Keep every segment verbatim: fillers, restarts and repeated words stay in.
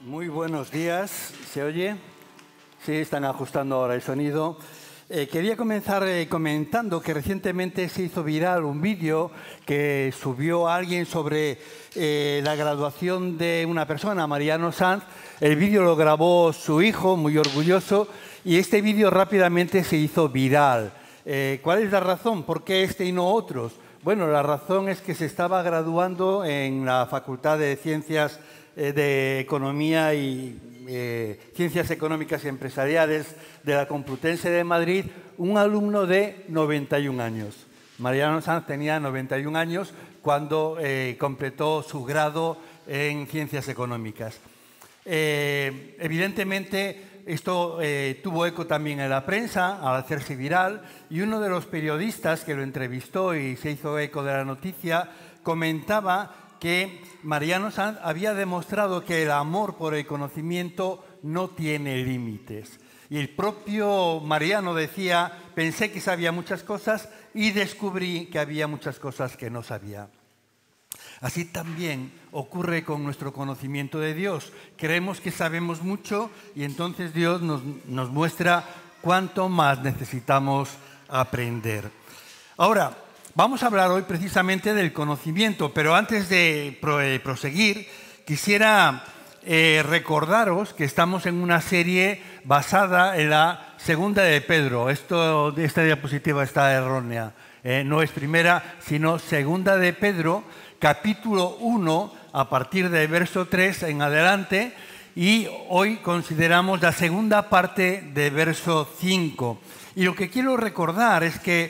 Muy buenos días, ¿se oye? Sí, están ajustando ahora el sonido. Eh, quería comenzar eh, comentando que recientemente se hizo viral un vídeo que subió alguien sobre eh, la graduación de una persona, Mariano Sanz. El vídeo lo grabó su hijo, muy orgulloso, y este vídeo rápidamente se hizo viral. Eh, ¿Cuál es la razón? ¿Por qué este y no otros? Bueno, la razón es que se estaba graduando en la Facultad de Ciencias eh, de Economía y eh, Ciencias Económicas y Empresariales de la Complutense de Madrid un alumno de noventa y un años. Mariano Sanz tenía noventa y un años cuando eh, completó su grado en Ciencias Económicas. Eh, evidentemente, esto eh, tuvo eco también en la prensa al hacerse viral, y uno de los periodistas que lo entrevistó y se hizo eco de la noticia comentaba que Mariano Sanz había demostrado que el amor por el conocimiento no tiene límites. Y el propio Mariano decía: pensé que sabía muchas cosas y descubrí que había muchas cosas que no sabía. Así también ocurre con nuestro conocimiento de Dios. Creemos que sabemos mucho y entonces Dios nos, nos muestra cuánto más necesitamos aprender. Ahora, vamos a hablar hoy precisamente del conocimiento, pero antes de proseguir, quisiera eh, recordaros que estamos en una serie basada en la segunda de Pedro. Esto, esta diapositiva está errónea, eh, no es primera, sino segunda de Pedro, capítulo uno, a partir del verso tres en adelante, y hoy consideramos la segunda parte del verso cinco. Y lo que quiero recordar es que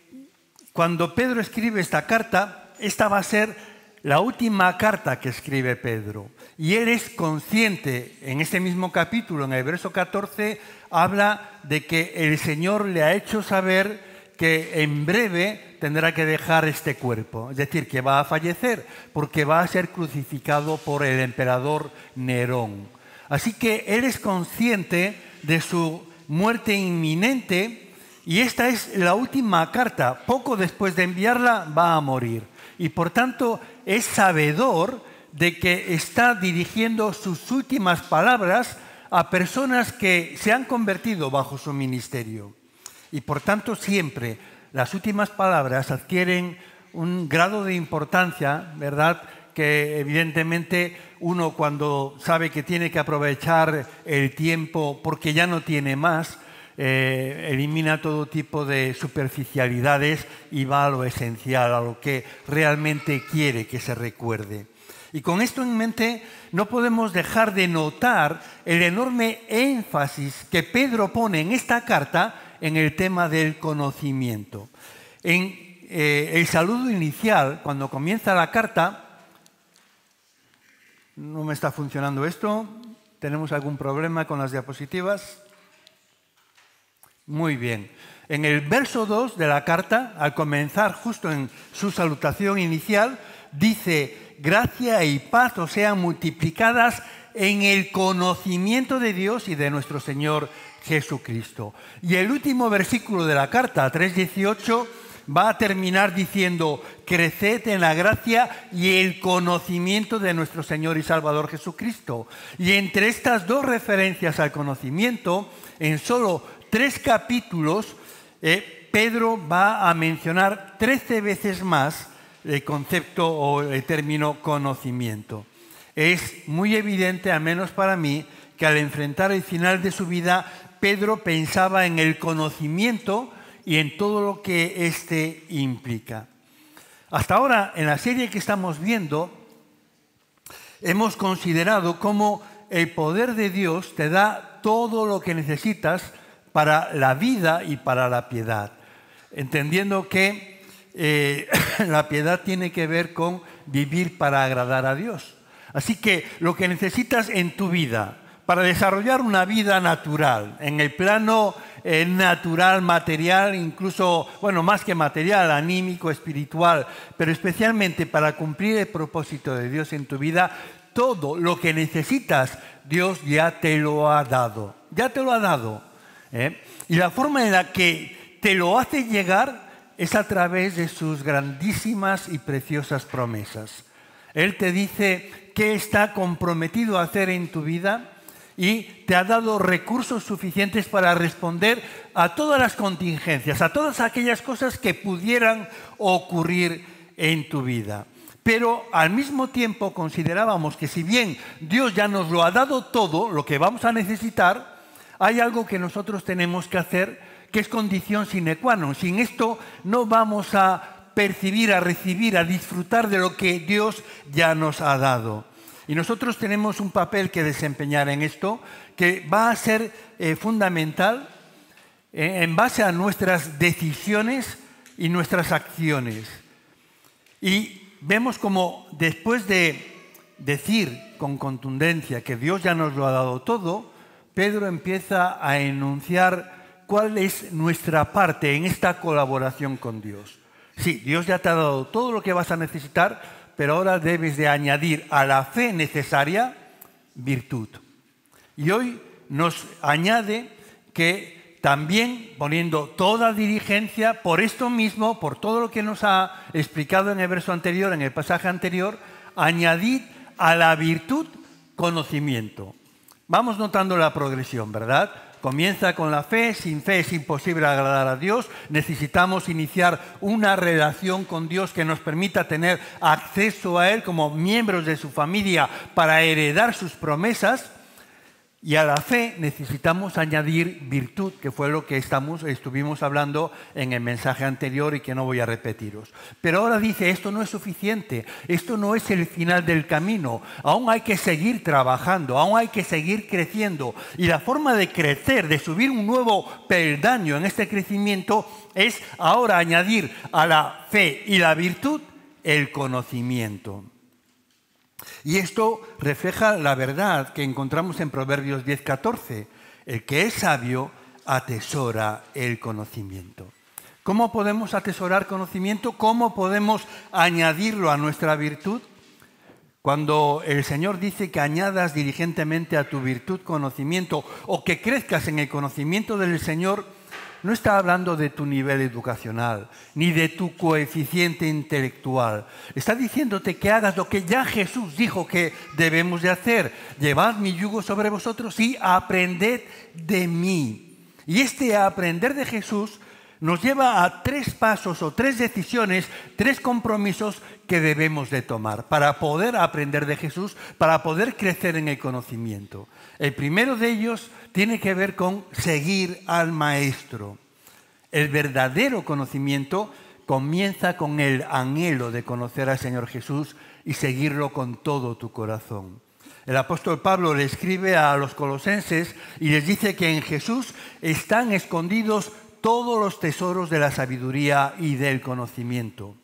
cuando Pedro escribe esta carta, esta va a ser la última carta que escribe Pedro. Y él es consciente, en este mismo capítulo, en el verso catorce, habla de que el Señor le ha hecho saber que en breve tendrá que dejar este cuerpo, es decir, que va a fallecer porque va a ser crucificado por el emperador Nerón. Así que él es consciente de su muerte inminente y esta es la última carta. Poco después de enviarla va a morir y por tanto es sabedor de que está dirigiendo sus últimas palabras a personas que se han convertido bajo su ministerio. Y por tanto siempre las últimas palabras adquieren un grado de importancia, ¿verdad?, que evidentemente uno, cuando sabe que tiene que aprovechar el tiempo porque ya no tiene más, eh, elimina todo tipo de superficialidades y va a lo esencial, a lo que realmente quiere que se recuerde. Y con esto en mente no podemos dejar de notar el enorme énfasis que Pedro pone en esta carta en el tema del conocimiento. En eh, el saludo inicial, cuando comienza la carta, no me está funcionando esto, ¿tenemos algún problema con las diapositivas? Muy bien. En el verso dos de la carta, al comenzar justo en su salutación inicial, dice: gracia y paz os sean multiplicadas en el conocimiento de Dios y de nuestro Señor Jesucristo. Y el último versículo de la carta, tres dieciocho, va a terminar diciendo: creced en la gracia y el conocimiento de nuestro Señor y Salvador Jesucristo. Y entre estas dos referencias al conocimiento, en solo tres capítulos, eh, Pedro va a mencionar trece veces más el concepto o el término conocimiento. Es muy evidente, al menos para mí, que al enfrentar el final de su vida, Pedro pensaba en el conocimiento y en todo lo que éste implica. Hasta ahora, en la serie que estamos viendo, hemos considerado cómo el poder de Dios te da todo lo que necesitas para la vida y para la piedad, entendiendo que eh, la piedad tiene que ver con vivir para agradar a Dios. Así que lo que necesitas en tu vida para desarrollar una vida natural, en el plano eh, natural, material, incluso, bueno, más que material, anímico, espiritual, pero especialmente para cumplir el propósito de Dios en tu vida, todo lo que necesitas, Dios ya te lo ha dado. Ya te lo ha dado. ¿eh? Y la forma en la que te lo hace llegar es a través de sus grandísimas y preciosas promesas. Él te dice: qué está comprometido a hacer en tu vida y te ha dado recursos suficientes para responder a todas las contingencias, a todas aquellas cosas que pudieran ocurrir en tu vida. Pero al mismo tiempo considerábamos que si bien Dios ya nos lo ha dado todo, lo que vamos a necesitar, hay algo que nosotros tenemos que hacer que es condición sine qua non. Sin esto no vamos a percibir, a recibir, a disfrutar de lo que Dios ya nos ha dado. Y nosotros tenemos un papel que desempeñar en esto que va a ser eh, fundamental eh, en base a nuestras decisiones y nuestras acciones. Y vemos como después de decir con contundencia que Dios ya nos lo ha dado todo, Pedro empieza a enunciar cuál es nuestra parte en esta colaboración con Dios. Sí, Dios ya te ha dado todo lo que vas a necesitar, pero ahora debes de añadir a la fe necesaria virtud. Y hoy nos añade que también poniendo toda diligencia por esto mismo, por todo lo que nos ha explicado en el verso anterior, en el pasaje anterior, añadid a la virtud conocimiento. Vamos notando la progresión, ¿verdad? Comienza con la fe, sin fe es imposible agradar a Dios, necesitamos iniciar una relación con Dios que nos permita tener acceso a Él como miembros de su familia para heredar sus promesas. Y a la fe necesitamos añadir virtud, que fue lo que estamos, estuvimos hablando en el mensaje anterior y que no voy a repetiros. Pero ahora dice, esto no es suficiente, esto no es el final del camino, aún hay que seguir trabajando, aún hay que seguir creciendo. Y la forma de crecer, de subir un nuevo peldaño en este crecimiento, es ahora añadir a la fe y la virtud el conocimiento. Y esto refleja la verdad que encontramos en Proverbios diez, catorce. El que es sabio atesora el conocimiento. ¿Cómo podemos atesorar conocimiento? ¿Cómo podemos añadirlo a nuestra virtud? Cuando el Señor dice que añadas diligentemente a tu virtud conocimiento o que crezcas en el conocimiento del Señor, no está hablando de tu nivel educacional, ni de tu coeficiente intelectual. Está diciéndote que hagas lo que ya Jesús dijo que debemos de hacer. Llevad mi yugo sobre vosotros y aprended de mí. Y este aprender de Jesús nos lleva a tres pasos o tres decisiones, tres compromisos que debemos de tomar para poder aprender de Jesús, para poder crecer en el conocimiento. El primero de ellos tiene que ver con seguir al Maestro. El verdadero conocimiento comienza con el anhelo de conocer al Señor Jesús y seguirlo con todo tu corazón. El apóstol Pablo le escribe a los colosenses y les dice que en Jesús están escondidos todos los tesoros de la sabiduría y del conocimiento.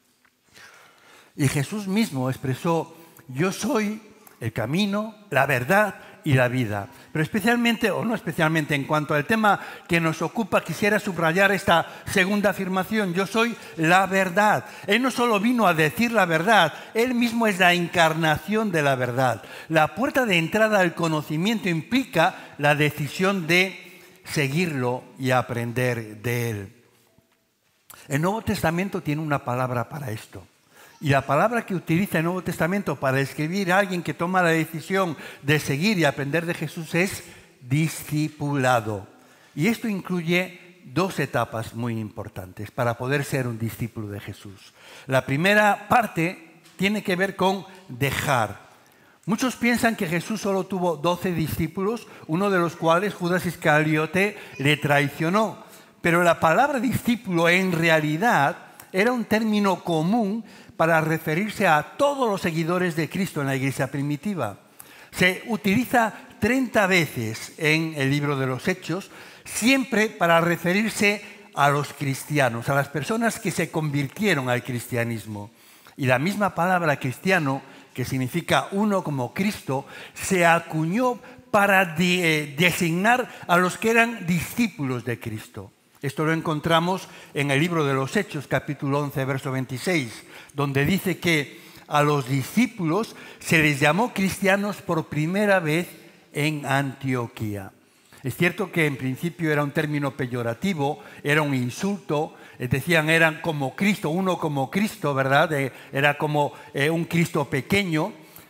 Y Jesús mismo expresó, yo soy el camino, la verdad y la vida. Pero especialmente, o no especialmente, en cuanto al tema que nos ocupa, quisiera subrayar esta segunda afirmación, yo soy la verdad. Él no solo vino a decir la verdad, Él mismo es la encarnación de la verdad. La puerta de entrada al conocimiento implica la decisión de seguirlo y aprender de Él. El Nuevo Testamento tiene una palabra para esto. Y la palabra que utiliza el Nuevo Testamento para describir a alguien que toma la decisión de seguir y aprender de Jesús es discipulado. Y esto incluye dos etapas muy importantes para poder ser un discípulo de Jesús. La primera parte tiene que ver con dejar. Muchos piensan que Jesús solo tuvo doce discípulos, uno de los cuales, Judas Iscariote, le traicionó. Pero la palabra discípulo en realidad era un término común para referirse a todos los seguidores de Cristo en la iglesia primitiva. Se utiliza treinta veces en el libro de los Hechos, siempre para referirse a los cristianos, a las personas que se convirtieron al cristianismo. Y la misma palabra cristiano, que significa uno como Cristo, se acuñó para de, eh, designar a los que eran discípulos de Cristo. Esto lo encontramos en el libro de los Hechos, capítulo once, verso veintiséis, donde dice que a los discípulos se les llamó cristianos por primera vez en Antioquía. Es cierto que en principio era un término peyorativo, era un insulto, decían eran como Cristo, uno como Cristo, ¿verdad? Era como eh, un Cristo pequeño,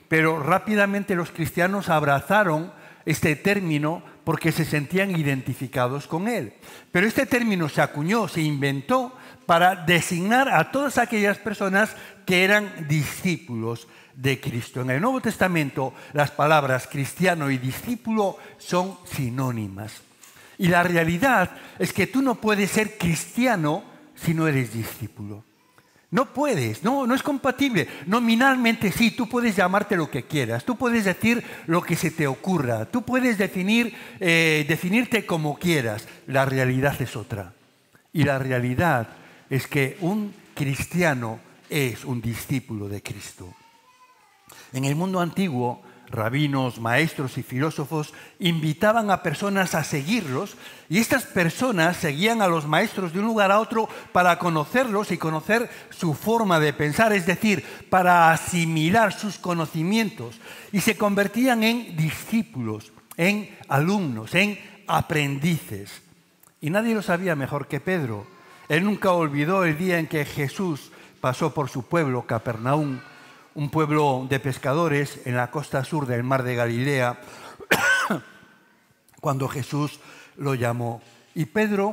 pero rápidamente los cristianos abrazaron este término porque se sentían identificados con él. Pero este término se acuñó, se inventó para designar a todas aquellas personas que eran discípulos de Cristo. En el Nuevo Testamento las palabras cristiano y discípulo son sinónimas. Y la realidad es que tú no puedes ser cristiano si no eres discípulo. No puedes, no, no es compatible. Nominalmente sí, tú puedes llamarte lo que quieras, tú puedes decir lo que se te ocurra, tú puedes definir, eh, definirte como quieras. La realidad es otra. Y la realidad es que un cristiano es un discípulo de Cristo. En el mundo antiguo, rabinos, maestros y filósofos invitaban a personas a seguirlos y estas personas seguían a los maestros de un lugar a otro para conocerlos y conocer su forma de pensar, es decir, para asimilar sus conocimientos y se convertían en discípulos, en alumnos, en aprendices. Y nadie lo sabía mejor que Pedro. Él nunca olvidó el día en que Jesús pasó por su pueblo, Capernaum, un pueblo de pescadores en la costa sur del mar de Galilea, cuando Jesús lo llamó. Y Pedro,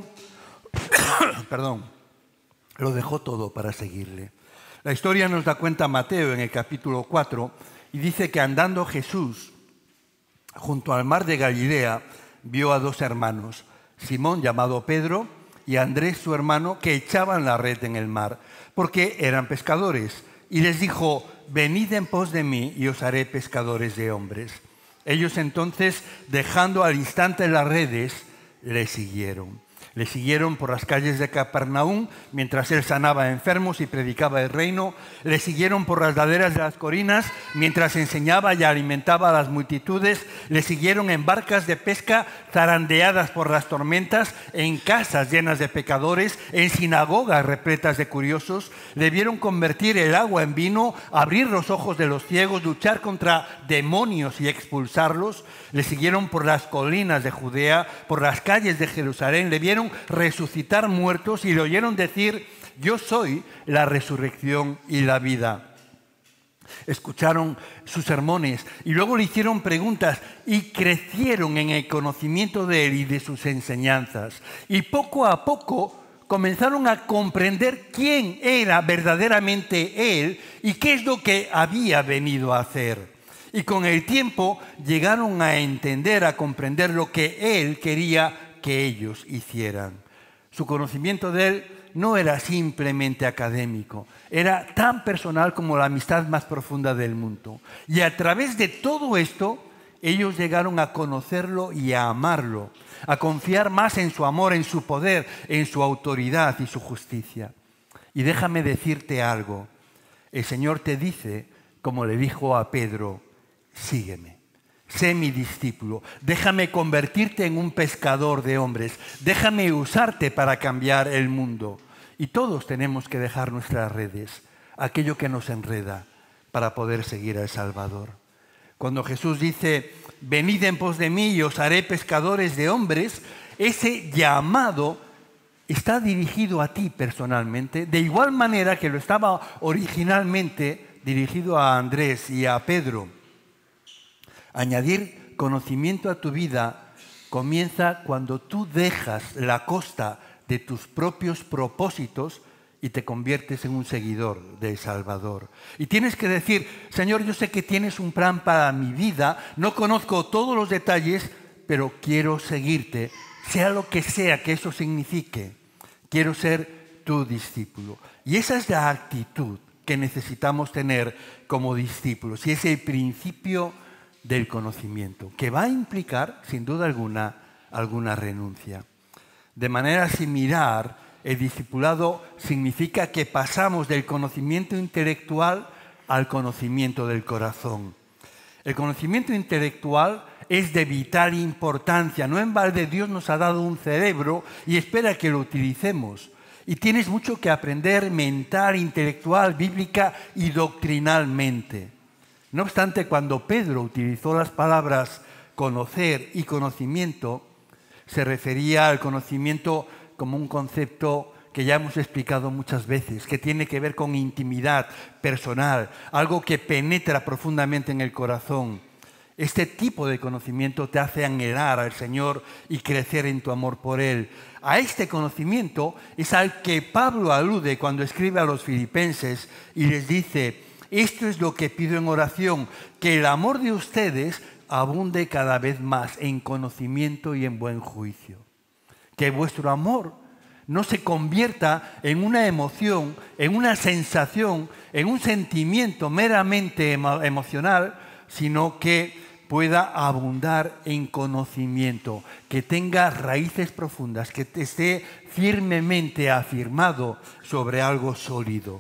perdón, lo dejó todo para seguirle. La historia nos da cuenta Mateo en el capítulo cuatro y dice que andando Jesús junto al mar de Galilea vio a dos hermanos, Simón llamado Pedro y Andrés su hermano, que echaban la red en el mar porque eran pescadores. Y les dijo: venid en pos de mí y os haré pescadores de hombres. Ellos entonces, dejando al instante las redes, le siguieron. Le siguieron por las calles de Capernaum mientras él sanaba a enfermos y predicaba el reino. Le siguieron por las laderas de las colinas mientras enseñaba y alimentaba a las multitudes. Le siguieron en barcas de pesca zarandeadas por las tormentas, en casas llenas de pecadores, en sinagogas repletas de curiosos. Le vieron convertir el agua en vino, abrir los ojos de los ciegos, luchar contra demonios y expulsarlos. Le siguieron por las colinas de Judea, por las calles de Jerusalén. Le vieron resucitar muertos y le oyeron decir: yo soy la resurrección y la vida. Escucharon sus sermones y luego le hicieron preguntas y crecieron en el conocimiento de él y de sus enseñanzas. Y poco a poco comenzaron a comprender quién era verdaderamente él y qué es lo que había venido a hacer. Y con el tiempo llegaron a entender, a comprender lo que él quería que ellos hicieran. Su conocimiento de él no era simplemente académico, era tan personal como la amistad más profunda del mundo. Y a través de todo esto, ellos llegaron a conocerlo y a amarlo, a confiar más en su amor, en su poder, en su autoridad y su justicia. Y déjame decirte algo, el Señor te dice, como le dijo a Pedro: sígueme. Sé mi discípulo, déjame convertirte en un pescador de hombres, déjame usarte para cambiar el mundo. Y todos tenemos que dejar nuestras redes, aquello que nos enreda, para poder seguir al Salvador. Cuando Jesús dice: venid en pos de mí y os haré pescadores de hombres, ese llamado está dirigido a ti personalmente, de igual manera que lo estaba originalmente dirigido a Andrés y a Pedro. Añadir conocimiento a tu vida comienza cuando tú dejas la costa de tus propios propósitos y te conviertes en un seguidor del Salvador. Y tienes que decir: Señor, yo sé que tienes un plan para mi vida, no conozco todos los detalles, pero quiero seguirte, sea lo que sea que eso signifique. Quiero ser tu discípulo. Y esa es la actitud que necesitamos tener como discípulos. Y es el principio del conocimiento, que va a implicar, sin duda alguna, alguna renuncia. De manera similar, el discipulado significa que pasamos del conocimiento intelectual al conocimiento del corazón. El conocimiento intelectual es de vital importancia. No en balde Dios nos ha dado un cerebro y espera que lo utilicemos. Y tienes mucho que aprender mental, intelectual, bíblica y doctrinalmente. No obstante, cuando Pedro utilizó las palabras conocer y conocimiento, se refería al conocimiento como un concepto que ya hemos explicado muchas veces, que tiene que ver con intimidad personal, algo que penetra profundamente en el corazón. Este tipo de conocimiento te hace anhelar al Señor y crecer en tu amor por Él. A este conocimiento es al que Pablo alude cuando escribe a los filipenses y les dice: esto es lo que pido en oración, que el amor de ustedes abunde cada vez más en conocimiento y en buen juicio. Que vuestro amor no se convierta en una emoción, en una sensación, en un sentimiento meramente emo- emocional, sino que pueda abundar en conocimiento, que tenga raíces profundas, que esté firmemente afirmado sobre algo sólido.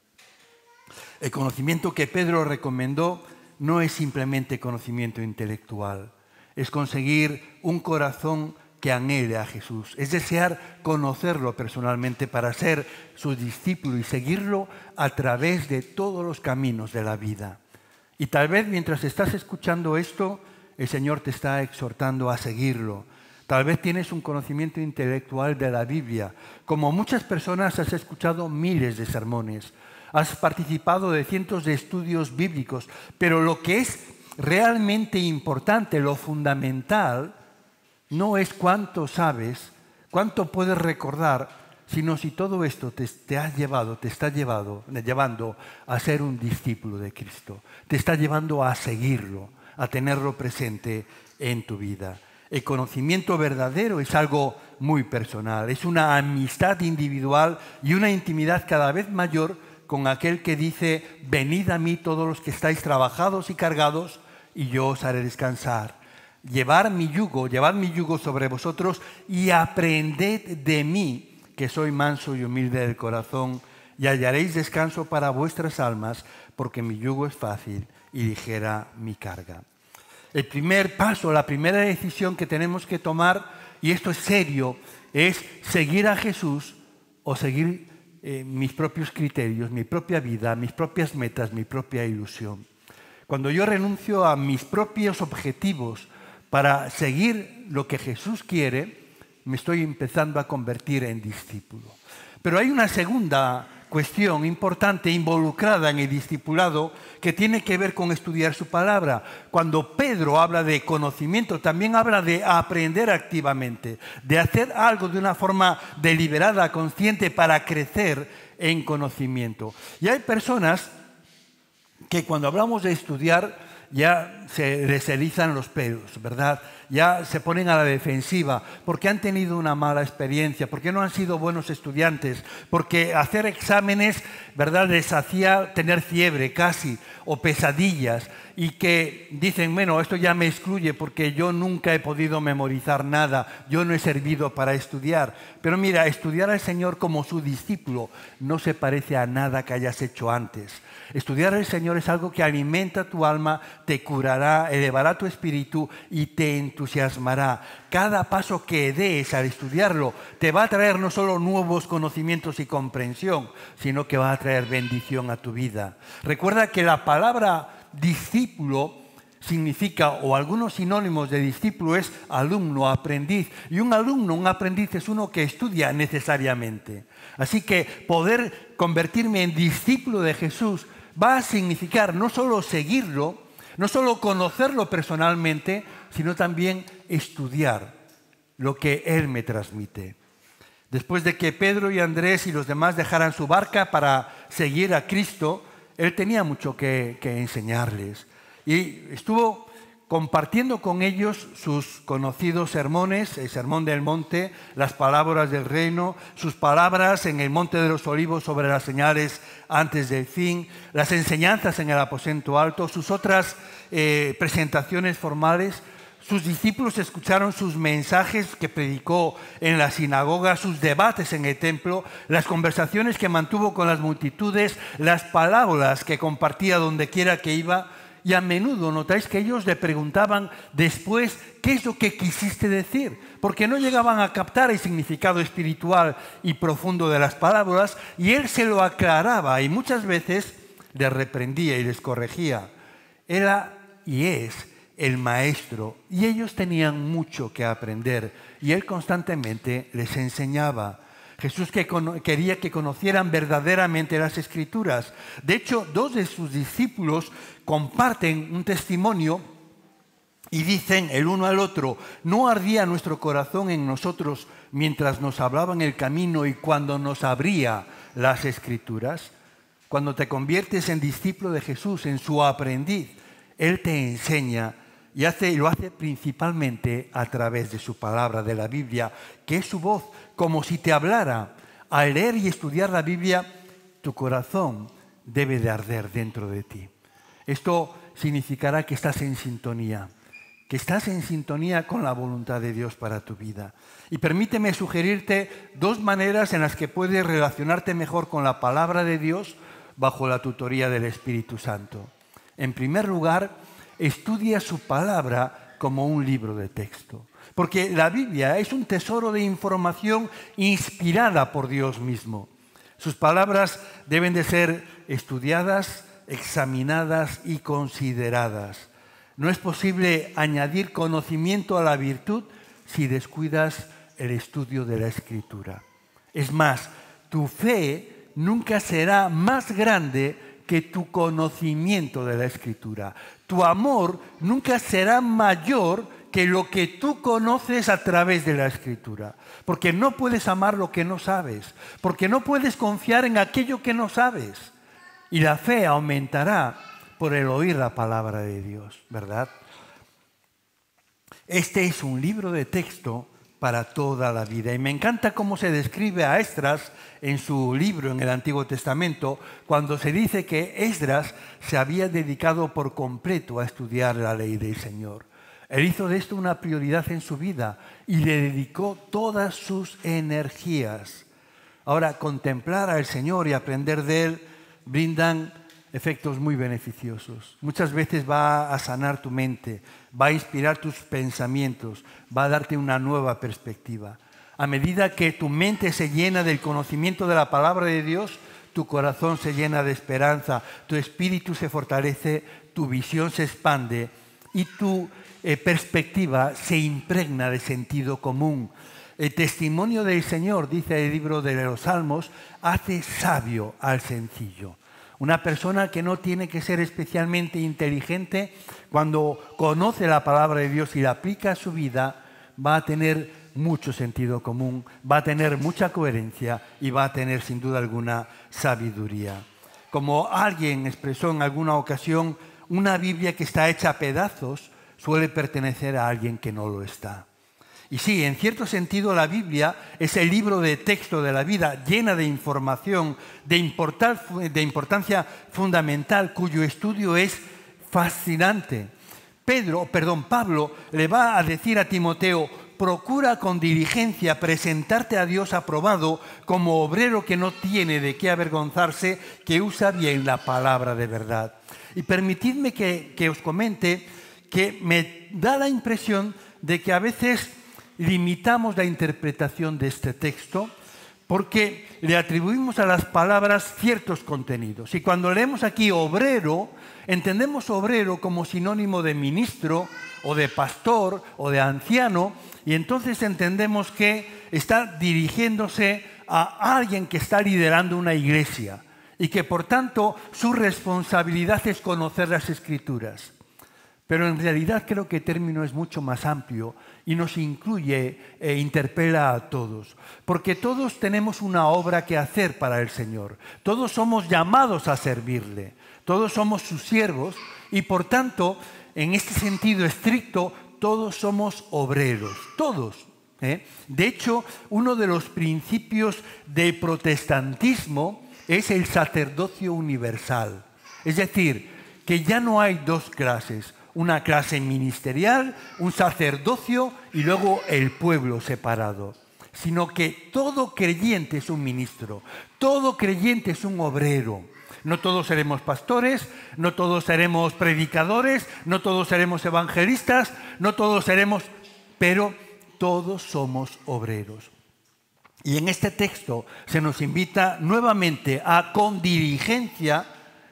El conocimiento que Pedro recomendó no es simplemente conocimiento intelectual, es conseguir un corazón que anhele a Jesús, es desear conocerlo personalmente para ser su discípulo y seguirlo a través de todos los caminos de la vida. Y tal vez mientras estás escuchando esto, el Señor te está exhortando a seguirlo. Tal vez tienes un conocimiento intelectual de la Biblia. Como muchas personas has escuchado miles de sermones, has participado de cientos de estudios bíblicos, pero lo que es realmente importante, lo fundamental, no es cuánto sabes, cuánto puedes recordar, sino si todo esto te, te has llevado, te está llevado, llevando a ser un discípulo de Cristo. Te está llevando a seguirlo, a tenerlo presente en tu vida. El conocimiento verdadero es algo muy personal, es una amistad individual y una intimidad cada vez mayor con aquel que dice: venid a mí todos los que estáis trabajados y cargados, y yo os haré descansar. Llevar mi yugo, llevad mi yugo sobre vosotros y aprended de mí, que soy manso y humilde del corazón, y hallaréis descanso para vuestras almas, porque mi yugo es fácil y ligera mi carga. El primer paso, la primera decisión que tenemos que tomar, y esto es serio, es seguir a Jesús o seguir eh, mis propios criterios, mi propia vida, mis propias metas, mi propia ilusión. Cuando yo renuncio a mis propios objetivos para seguir lo que Jesús quiere, me estoy empezando a convertir en discípulo. Pero hay una segunda cuestión importante involucrada en el discipulado que tiene que ver con estudiar su palabra. Cuando Pedro habla de conocimiento, también habla de aprender activamente, de hacer algo de una forma deliberada, consciente, para crecer en conocimiento. Y hay personas que cuando hablamos de estudiar ya se les erizan los pelos, ¿verdad? Ya se ponen a la defensiva porque han tenido una mala experiencia, porque no han sido buenos estudiantes, porque hacer exámenes, ¿verdad?, les hacía tener fiebre casi o pesadillas, y que dicen: bueno, esto ya me excluye porque yo nunca he podido memorizar nada, yo no he servido para estudiar. Pero mira, estudiar al Señor como su discípulo no se parece a nada que hayas hecho antes. Estudiar al Señor es algo que alimenta tu alma, te curará, elevará tu espíritu y te entusiasmará. Cada paso que des al estudiarlo te va a traer no solo nuevos conocimientos y comprensión, sino que va a traer bendición a tu vida. Recuerda que la palabra discípulo significa, o algunos sinónimos de discípulo es alumno, aprendiz. Y un alumno, un aprendiz es uno que estudia necesariamente. Así que poder convertirme en discípulo de Jesús va a significar no solo seguirlo, no solo conocerlo personalmente, sino también estudiar lo que Él me transmite. Después de que Pedro y Andrés y los demás dejaran su barca para seguir a Cristo, Él tenía mucho que, que enseñarles. Y estuvo compartiendo con ellos sus conocidos sermones, el Sermón del Monte, las palabras del reino, sus palabras en el Monte de los Olivos sobre las señales antes del fin, las enseñanzas en el aposento alto, sus otras eh, presentaciones formales. Sus discípulos escucharon sus mensajes que predicó en la sinagoga, sus debates en el templo, las conversaciones que mantuvo con las multitudes, las palabras que compartía donde quiera que iba. Y a menudo notáis que ellos le preguntaban después: ¿qué es lo que quisiste decir? Porque no llegaban a captar el significado espiritual y profundo de las palabras, y él se lo aclaraba y muchas veces les reprendía y les corregía. Era y es el maestro, y ellos tenían mucho que aprender, y él constantemente les enseñaba. Jesús que quería que conocieran verdaderamente las Escrituras. De hecho, dos de sus discípulos comparten un testimonio y dicen el uno al otro: ¿no ardía nuestro corazón en nosotros mientras nos hablaba en el camino y cuando nos abría las Escrituras? Cuando te conviertes en discípulo de Jesús, en su aprendiz, Él te enseña y hace, lo hace principalmente a través de su palabra, de la Biblia, que es su voz, como si te hablara. Al leer y estudiar la Biblia, tu corazón debe de arder dentro de ti. Esto significará que estás en sintonía, que estás en sintonía con la voluntad de Dios para tu vida. Y permíteme sugerirte dos maneras en las que puedes relacionarte mejor con la palabra de Dios bajo la tutoría del Espíritu Santo. En primer lugar, estudia su palabra como un libro de texto. Porque la Biblia es un tesoro de información inspirada por Dios mismo. Sus palabras deben de ser estudiadas, examinadas y consideradas. No es posible añadir conocimiento a la virtud si descuidas el estudio de la Escritura. Es más, tu fe nunca será más grande que tu conocimiento de la Escritura. Tu amor nunca será mayor que lo que tú conoces a través de la Escritura. Porque no puedes amar lo que no sabes. Porque no puedes confiar en aquello que no sabes. Y la fe aumentará por el oír la palabra de Dios, ¿verdad? Este es un libro de texto para toda la vida. Y me encanta cómo se describe a Esdras en su libro en el Antiguo Testamento, cuando se dice que Esdras se había dedicado por completo a estudiar la ley del Señor. Él hizo de esto una prioridad en su vida y le dedicó todas sus energías. Ahora, contemplar al Señor y aprender de Él brindan efectos muy beneficiosos. Muchas veces va a sanar tu mente, va a inspirar tus pensamientos, va a darte una nueva perspectiva. A medida que tu mente se llena del conocimiento de la palabra de Dios, tu corazón se llena de esperanza, tu espíritu se fortalece, tu visión se expande y tu eh, perspectiva se impregna de sentido común. El testimonio del Señor, dice el libro de los Salmos, hace sabio al sencillo. Una persona que no tiene que ser especialmente inteligente, cuando conoce la palabra de Dios y la aplica a su vida, va a tener mucho sentido común, va a tener mucha coherencia y va a tener sin duda alguna sabiduría. Como alguien expresó en alguna ocasión, una Biblia que está hecha a pedazos suele pertenecer a alguien que no lo está. Y sí, en cierto sentido la Biblia es el libro de texto de la vida, llena de información, de, importar, de importancia fundamental, cuyo estudio es fascinante. Pedro, perdón, Pablo le va a decir a Timoteo: procura con diligencia presentarte a Dios aprobado como obrero que no tiene de qué avergonzarse, que usa bien la palabra de verdad. Y permitidme que, que os comente que me da la impresión de que a veces limitamos la interpretación de este texto porque le atribuimos a las palabras ciertos contenidos. Y cuando leemos aquí obrero, entendemos obrero como sinónimo de ministro o de pastor o de anciano, y entonces entendemos que está dirigiéndose a alguien que está liderando una iglesia y que por tanto su responsabilidad es conocer las Escrituras. Pero en realidad creo que el término es mucho más amplio y nos incluye e interpela a todos. Porque todos tenemos una obra que hacer para el Señor. Todos somos llamados a servirle. Todos somos sus siervos y por tanto, en este sentido estricto, todos somos obreros. Todos. ¿eh? De hecho, uno de los principios del protestantismo es el sacerdocio universal. Es decir, que ya no hay dos clases. Una clase ministerial, un sacerdocio y luego el pueblo separado. Sino que todo creyente es un ministro, todo creyente es un obrero. No todos seremos pastores, no todos seremos predicadores, no todos seremos evangelistas, no todos seremos, pero todos somos obreros. Y en este texto se nos invita nuevamente a, con diligencia,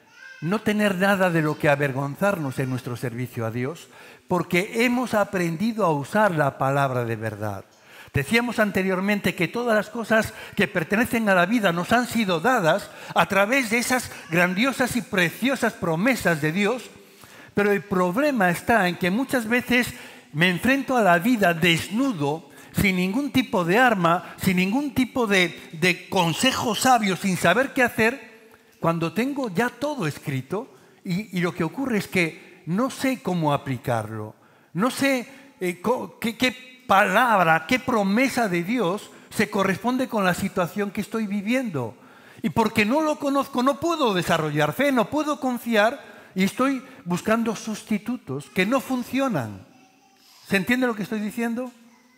no tener nada de lo que avergonzarnos en nuestro servicio a Dios, porque hemos aprendido a usar la palabra de verdad. Decíamos anteriormente que todas las cosas que pertenecen a la vida nos han sido dadas a través de esas grandiosas y preciosas promesas de Dios, pero el problema está en que muchas veces me enfrento a la vida desnudo, sin ningún tipo de arma, sin ningún tipo de, de consejo sabio, sin saber qué hacer, cuando tengo ya todo escrito y, y lo que ocurre es que no sé cómo aplicarlo, no sé eh, qué, qué palabra, qué promesa de Dios se corresponde con la situación que estoy viviendo. Y porque no lo conozco, no puedo desarrollar fe, no puedo confiar y estoy buscando sustitutos que no funcionan. ¿Se entiende lo que estoy diciendo?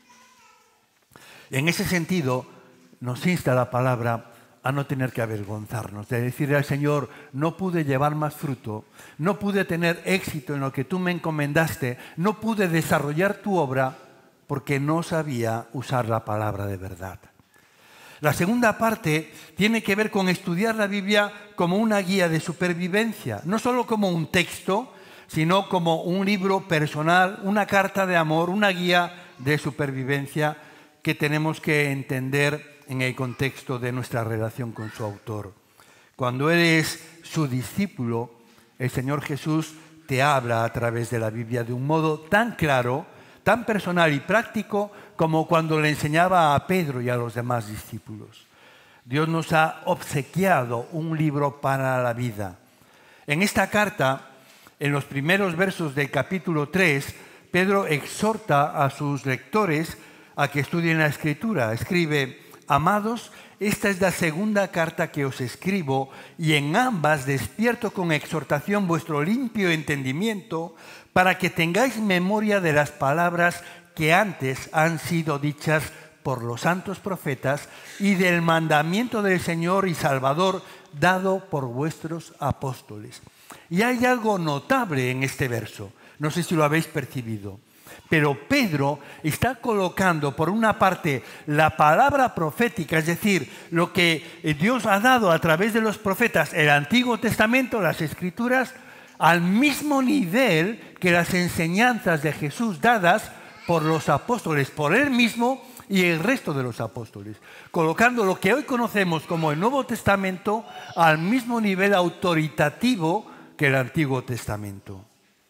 En ese sentido, nos insta la palabra a no tener que avergonzarnos, de decirle al Señor, no pude llevar más fruto, no pude tener éxito en lo que tú me encomendaste, no pude desarrollar tu obra porque no sabía usar la palabra de verdad. La segunda parte tiene que ver con estudiar la Biblia como una guía de supervivencia, no solo como un texto, sino como un libro personal, una carta de amor, una guía de supervivencia que tenemos que entender en el contexto de nuestra relación con su autor. Cuando eres su discípulo, el Señor Jesús te habla a través de la Biblia de un modo tan claro, tan personal y práctico como cuando le enseñaba a Pedro y a los demás discípulos. Dios nos ha obsequiado un libro para la vida. En esta carta, en los primeros versos del capítulo tres, Pedro exhorta a sus lectores a que estudien la Escritura. Escribe: amados, esta es la segunda carta que os escribo, y en ambas despierto con exhortación vuestro limpio entendimiento, para que tengáis memoria de las palabras que antes han sido dichas por los santos profetas y del mandamiento del Señor y Salvador dado por vuestros apóstoles. Y hay algo notable en este verso, no sé si lo habéis percibido. Pero Pedro está colocando, por una parte, la palabra profética, es decir, lo que Dios ha dado a través de los profetas, el Antiguo Testamento, las Escrituras, al mismo nivel que las enseñanzas de Jesús dadas por los apóstoles, por él mismo y el resto de los apóstoles, colocando lo que hoy conocemos como el Nuevo Testamento al mismo nivel autoritativo que el Antiguo Testamento.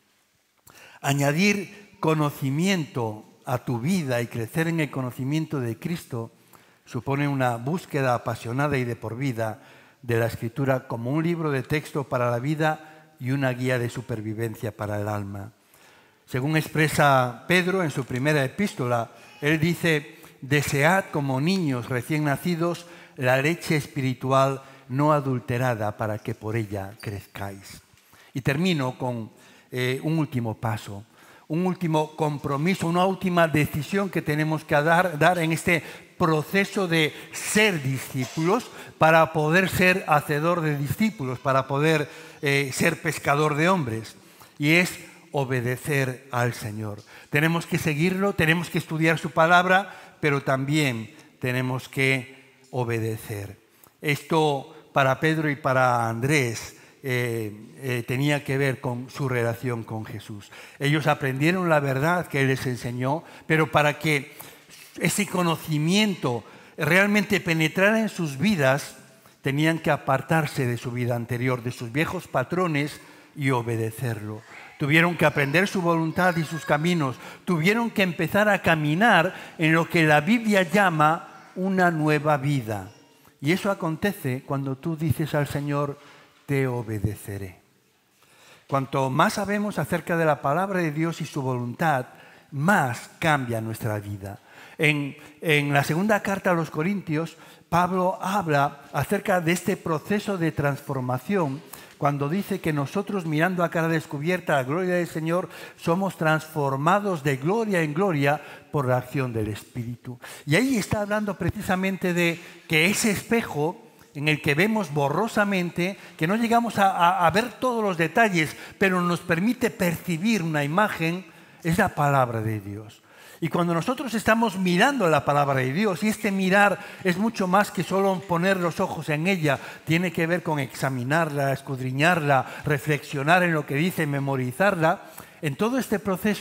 Añadir conocimiento a tu vida y crecer en el conocimiento de Cristo supone una búsqueda apasionada y de por vida de la Escritura como un libro de texto para la vida y una guía de supervivencia para el alma. Según expresa Pedro en su primera epístola, él dice: desead como niños recién nacidos la leche espiritual no adulterada para que por ella crezcáis. Y termino con eh, un último paso. Un último compromiso, una última decisión que tenemos que dar, dar en este proceso de ser discípulos para poder ser hacedor de discípulos, para poder eh, ser pescador de hombres. Y es obedecer al Señor. Tenemos que seguirlo, tenemos que estudiar su palabra, pero también tenemos que obedecer. Esto para Pedro y para Andrés Eh, eh, tenía que ver con su relación con Jesús. Ellos aprendieron la verdad que Él les enseñó, pero para que ese conocimiento realmente penetrara en sus vidas, tenían que apartarse de su vida anterior, de sus viejos patrones y obedecerlo. Tuvieron que aprender su voluntad y sus caminos, tuvieron que empezar a caminar en lo que la Biblia llama una nueva vida. Y eso acontece cuando tú dices al Señor: te obedeceré. Cuanto más sabemos acerca de la palabra de Dios y su voluntad, más cambia nuestra vida. En, en la segunda carta a los Corintios, Pablo habla acerca de este proceso de transformación cuando dice que nosotros, mirando a cara descubierta la gloria del Señor, somos transformados de gloria en gloria por la acción del Espíritu. Y ahí está hablando precisamente de que ese espejo en el que vemos borrosamente, que no llegamos a, a, a ver todos los detalles, pero nos permite percibir una imagen, es la palabra de Dios. Y cuando nosotros estamos mirando la palabra de Dios, y este mirar es mucho más que solo poner los ojos en ella, tiene que ver con examinarla, escudriñarla, reflexionar en lo que dice, memorizarla, en todo este proceso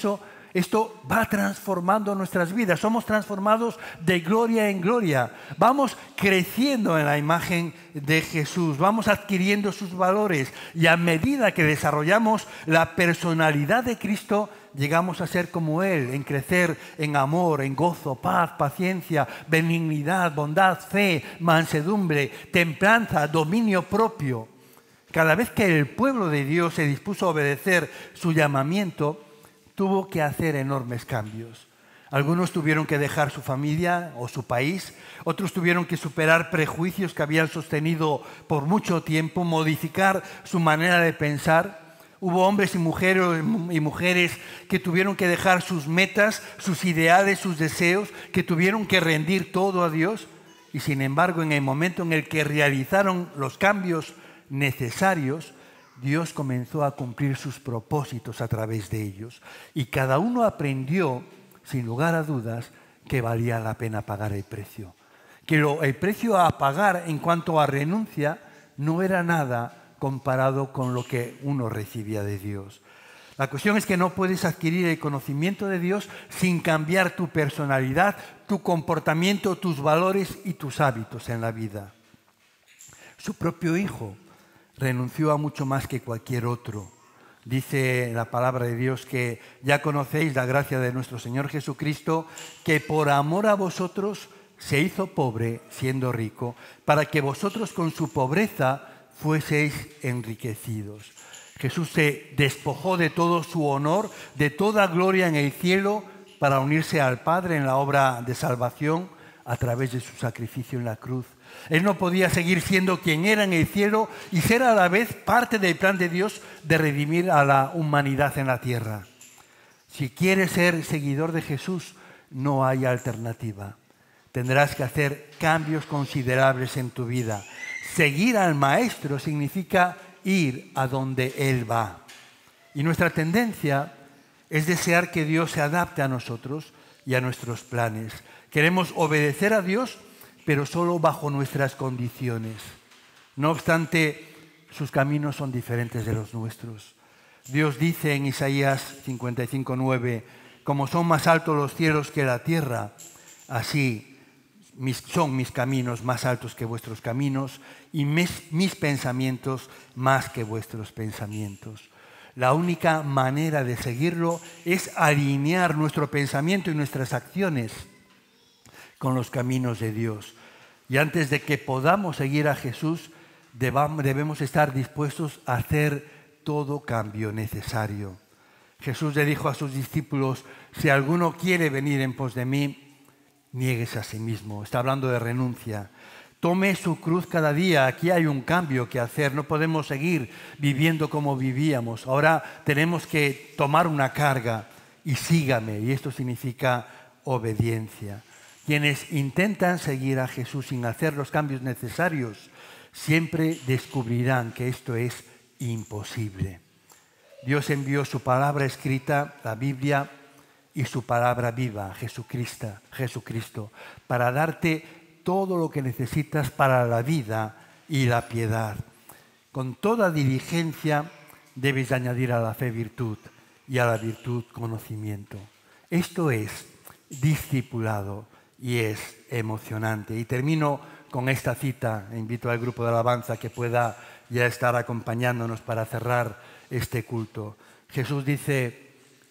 Esto va transformando nuestras vidas. Somos transformados de gloria en gloria. Vamos creciendo en la imagen de Jesús. Vamos adquiriendo sus valores. Y a medida que desarrollamos la personalidad de Cristo, llegamos a ser como Él, en crecer en amor, en gozo, paz, paciencia, benignidad, bondad, fe, mansedumbre, templanza, dominio propio. Cada vez que el pueblo de Dios se dispuso a obedecer su llamamiento, tuvo que hacer enormes cambios. Algunos tuvieron que dejar su familia o su país, otros tuvieron que superar prejuicios que habían sostenido por mucho tiempo, modificar su manera de pensar. Hubo hombres y mujeres, y mujeres que tuvieron que dejar sus metas, sus ideales, sus deseos, que tuvieron que rendir todo a Dios. Y sin embargo, en el momento en el que realizaron los cambios necesarios, Dios comenzó a cumplir sus propósitos a través de ellos. Y cada uno aprendió, sin lugar a dudas, que valía la pena pagar el precio. Que lo, el precio a pagar en cuanto a renuncia no era nada comparado con lo que uno recibía de Dios. La cuestión es que no puedes adquirir el conocimiento de Dios sin cambiar tu personalidad, tu comportamiento, tus valores y tus hábitos en la vida. Su propio Hijo renunció a mucho más que cualquier otro. Dice la palabra de Dios que ya conocéis la gracia de nuestro Señor Jesucristo, que por amor a vosotros se hizo pobre siendo rico, para que vosotros con su pobreza fueseis enriquecidos. Jesús se despojó de todo su honor, de toda gloria en el cielo, para unirse al Padre en la obra de salvación a través de su sacrificio en la cruz. Él no podía seguir siendo quien era en el cielo y ser a la vez parte del plan de Dios de redimir a la humanidad en la tierra. Si quieres ser seguidor de Jesús, no hay alternativa. Tendrás que hacer cambios considerables en tu vida. Seguir al Maestro significa ir a donde Él va. Y nuestra tendencia es desear que Dios se adapte a nosotros y a nuestros planes. Queremos obedecer a Dios, pero solo bajo nuestras condiciones. No obstante, sus caminos son diferentes de los nuestros. Dios dice en Isaías cincuenta y cinco, nueve, como son más altos los cielos que la tierra, así mis, son mis caminos más altos que vuestros caminos y mis, mis pensamientos más que vuestros pensamientos. La única manera de seguirlo es alinear nuestro pensamiento y nuestras acciones con los caminos de Dios. Y antes de que podamos seguir a Jesús, debemos estar dispuestos a hacer todo cambio necesario. Jesús le dijo a sus discípulos, si alguno quiere venir en pos de mí, niéguese a sí mismo. Está hablando de renuncia. Tome su cruz cada día. Aquí hay un cambio que hacer. No podemos seguir viviendo como vivíamos. Ahora tenemos que tomar una carga y sígame. Y esto significa obediencia. Quienes intentan seguir a Jesús sin hacer los cambios necesarios, siempre descubrirán que esto es imposible. Dios envió su palabra escrita, la Biblia, y su palabra viva, Jesucristo, Jesucristo, para darte todo lo que necesitas para la vida y la piedad. Con toda diligencia debes añadir a la fe virtud y a la virtud conocimiento. Esto es discipulado y es emocionante. Y termino con esta cita. Invito al grupo de alabanza que pueda ya estar acompañándonos para cerrar este culto. Jesús dice,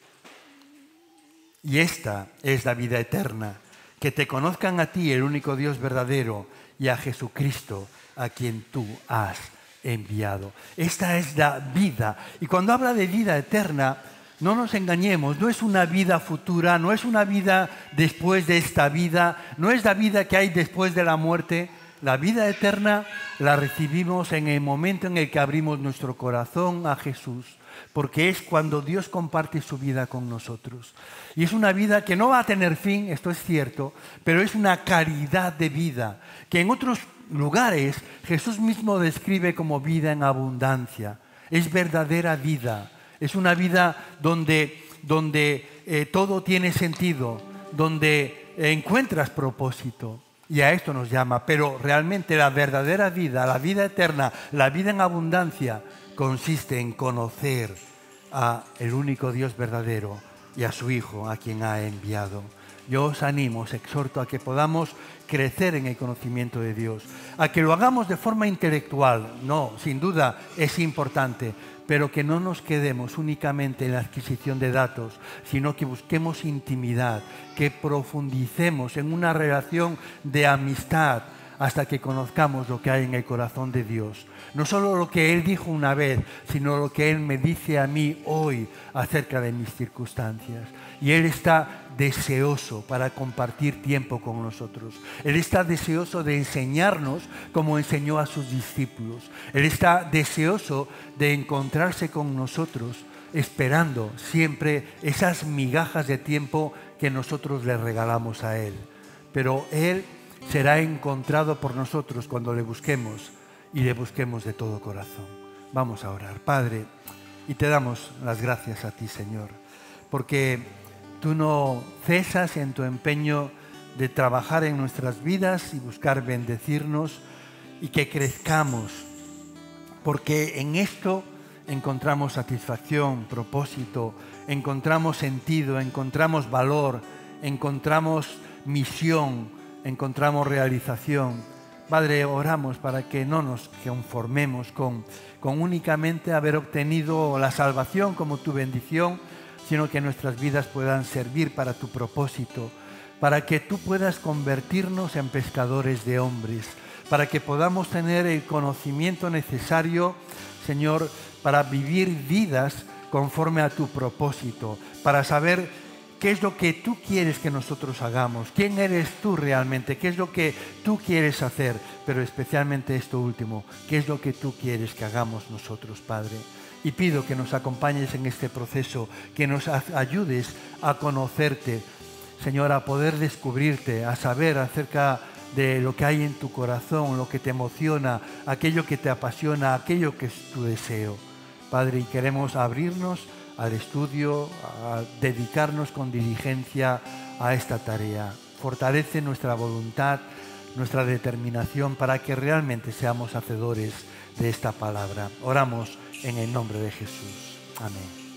y esta es la vida eterna, que te conozcan a ti, el único Dios verdadero, y a Jesucristo, a quien tú has enviado. Esta es la vida. Y cuando habla de vida eterna, no nos engañemos, no es una vida futura, no es una vida después de esta vida, no es la vida que hay después de la muerte. La vida eterna la recibimos en el momento en el que abrimos nuestro corazón a Jesús, porque es cuando Dios comparte su vida con nosotros. Y es una vida que no va a tener fin, esto es cierto, pero es una calidad de vida que en otros lugares Jesús mismo describe como vida en abundancia. Es verdadera vida. Es una vida donde, donde eh, todo tiene sentido, donde eh, encuentras propósito. Y a esto nos llama. Pero realmente la verdadera vida, la vida eterna, la vida en abundancia, consiste en conocer a el único Dios verdadero y a su Hijo, a quien ha enviado. Yo os animo, os exhorto a que podamos crecer en el conocimiento de Dios, a que lo hagamos de forma intelectual. No, sin duda es importante, pero que no nos quedemos únicamente en la adquisición de datos, sino que busquemos intimidad, que profundicemos en una relación de amistad hasta que conozcamos lo que hay en el corazón de Dios. No solo lo que Él dijo una vez, sino lo que Él me dice a mí hoy acerca de mis circunstancias. Y Él está deseoso para compartir tiempo con nosotros. Él está deseoso de enseñarnos como enseñó a sus discípulos. Él está deseoso de encontrarse con nosotros, esperando siempre esas migajas de tiempo que nosotros le regalamos a Él. Pero Él será encontrado por nosotros cuando le busquemos y le busquemos de todo corazón. Vamos a orar. Padre, y te damos las gracias a ti, Señor, porque tú no cesas en tu empeño de trabajar en nuestras vidas y buscar bendecirnos y que crezcamos, porque en esto encontramos satisfacción, propósito, encontramos sentido, encontramos valor, encontramos misión, encontramos realización. Padre, oramos para que no nos conformemos con, con únicamente haber obtenido la salvación como tu bendición, sino que nuestras vidas puedan servir para tu propósito, para que tú puedas convertirnos en pescadores de hombres, para que podamos tener el conocimiento necesario, Señor, para vivir vidas conforme a tu propósito, para saber qué es lo que tú quieres que nosotros hagamos, quién eres tú realmente, qué es lo que tú quieres hacer, pero especialmente esto último, qué es lo que tú quieres que hagamos nosotros, Padre. Y pido que nos acompañes en este proceso, que nos ayudes a conocerte, Señor, a poder descubrirte, a saber acerca de lo que hay en tu corazón, lo que te emociona, aquello que te apasiona, aquello que es tu deseo. Padre, y queremos abrirnos al estudio, a dedicarnos con diligencia a esta tarea. Fortalece nuestra voluntad, nuestra determinación para que realmente seamos hacedores de esta palabra. Oramos en el nombre de Jesús. Amén.